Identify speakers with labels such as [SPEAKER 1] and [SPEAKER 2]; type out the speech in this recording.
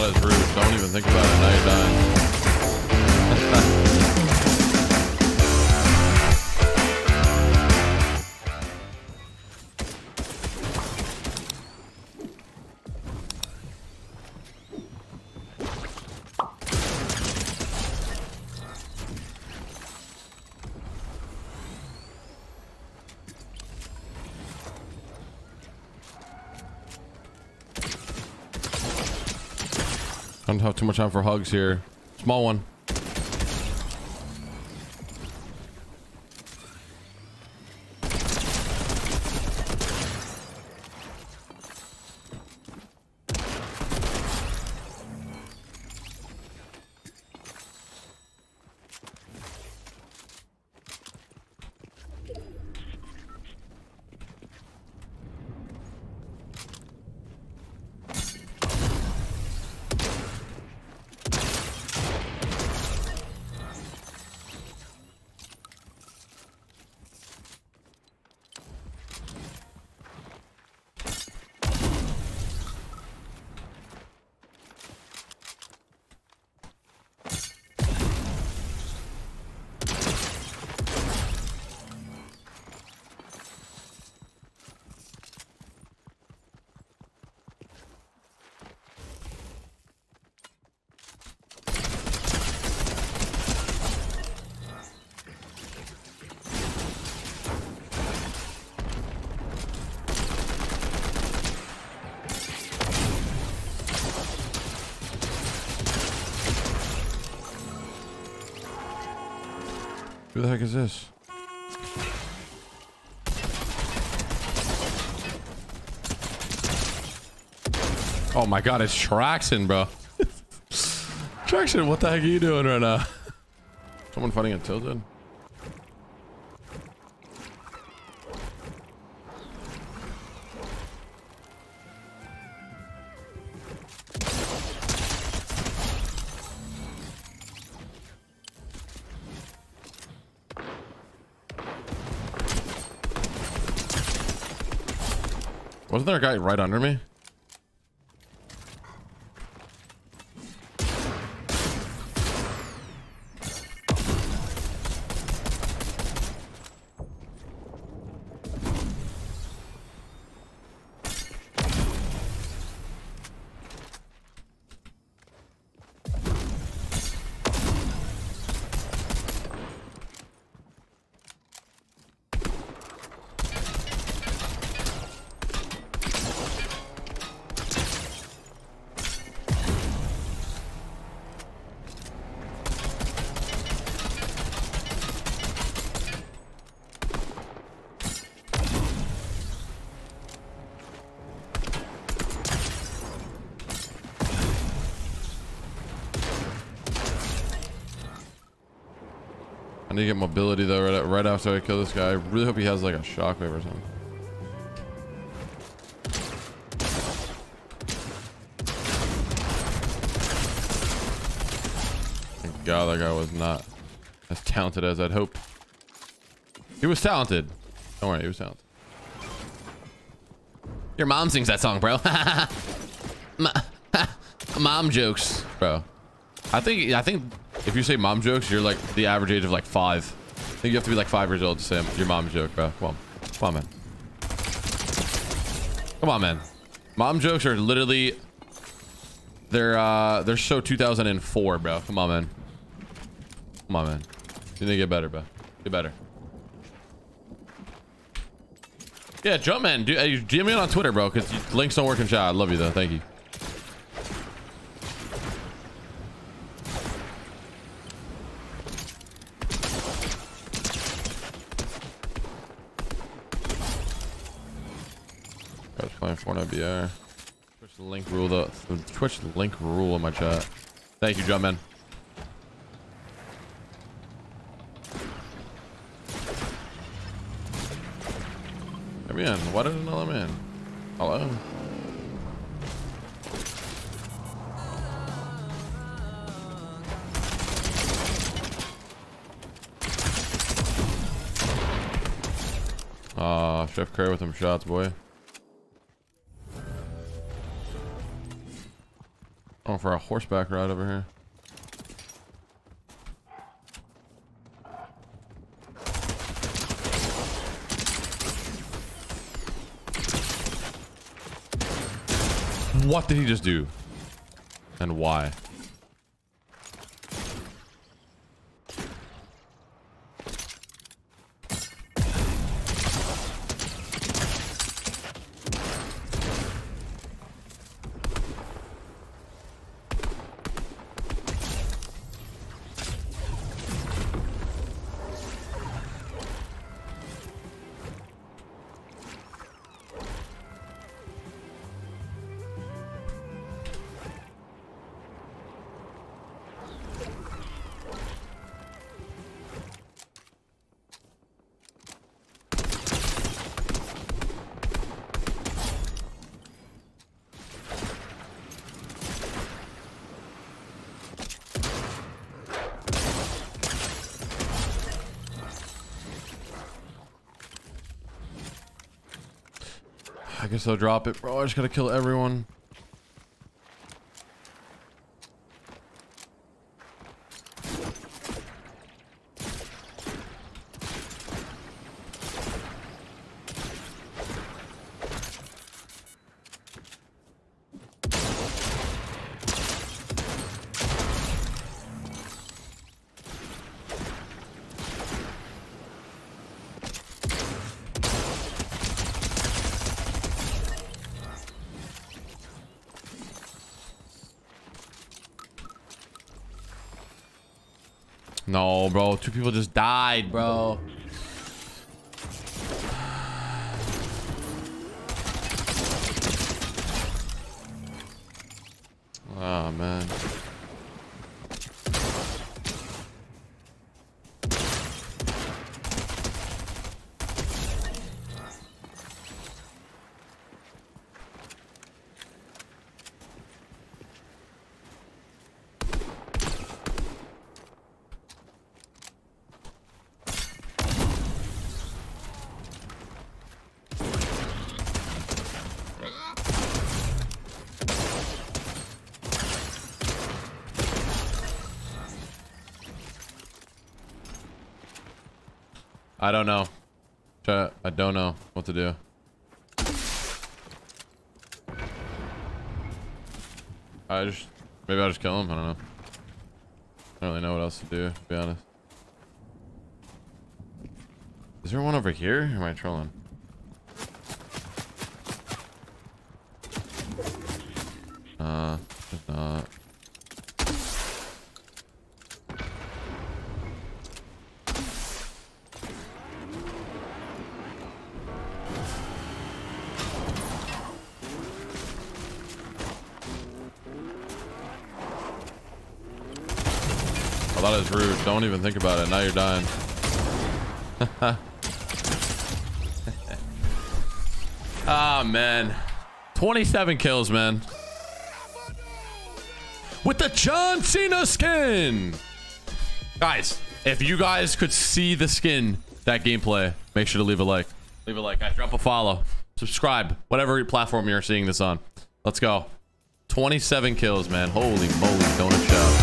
[SPEAKER 1] thought it was rude. Don't even think about it. Now you're dying. I don't have too much time for hugs here. Small one. Who the heck is this? Oh my god, it's Traxon, bro. Traxon, what the heck are you doing right now? Someone fighting at Tilted? Wasn't there a guy right under me? I need to get mobility though right after I kill this guy. I really hope he has like a shockwave or something. Thank God that guy was not as talented as I'd hoped. He was talented. Don't worry, he was talented. Your mom sings that song, bro. Mom jokes, bro. I think if you say mom jokes, you're like the average age of like 5. I think you have to be like 5 years old to say your mom joke, bro. Come on, man. Come on, man. Mom jokes are literally they're so 2004, bro. Come on, man. Come on, man. You need to get better, bro. Get better. Yeah, Jumpman, DM me on Twitter, bro, because links don't work in chat. I love you though. Thank you. I was playing Fortnite BR. Twitch link rule the Twitch link rule in my chat. Thank you, Jumpman. Let me in. Why didn't I let me in? Hello? Chef Curry with them shots, boy. Oh, for a horseback ride over here. What did he just do? And why? I guess I'll drop it, bro. I just gotta kill everyone. No, bro. 2 people just died, bro. Oh, man. I don't know. Chat, I don't know what to do. Maybe I'll just kill him. I don't know. I don't really know what else to do, to be honest. Is there one over here? Or am I trolling? There's not. That is rude. Don't even think about it. Now you're dying. Ah, man. 27 kills, man. With the John Cena skin. Guys, if you guys could see the skin, that gameplay, make sure to leave a like. Leave a like, guys. Drop a follow. Subscribe. Whatever platform you're seeing this on. Let's go. 27 kills, man. Holy moly. Donut shout.